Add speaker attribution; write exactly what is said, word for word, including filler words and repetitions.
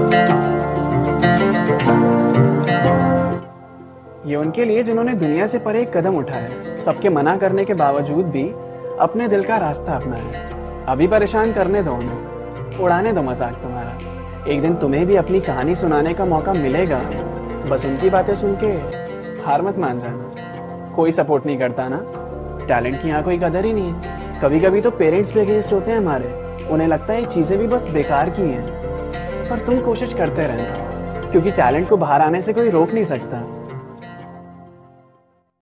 Speaker 1: ये उनके लिए जिन्होंने दुनिया से परे एक कदम उठाया, सबके मना करने के बावजूद भी अपने दिल का रास्ता अपनाया। अभी परेशान करने दो उन्हें, उड़ाने दो मजाक तुम्हारा। एक दिन तुम्हें भी अपनी कहानी सुनाने का मौका मिलेगा। बस उनकी बातें सुन के हार मत मान जाना। कोई सपोर्ट नहीं करता ना, टैलेंट की यहाँ कोई कदर ही नहीं है। कभी कभी तो पेरेंट्स भी अगेंस्ट होते हैं हमारे, उन्हें लगता है ये चीज़ें भी बस बेकार की हैं। पर तुम कोशिश करते रहना, क्योंकि टैलेंट को बाहर आने से कोई रोक नहीं सकता।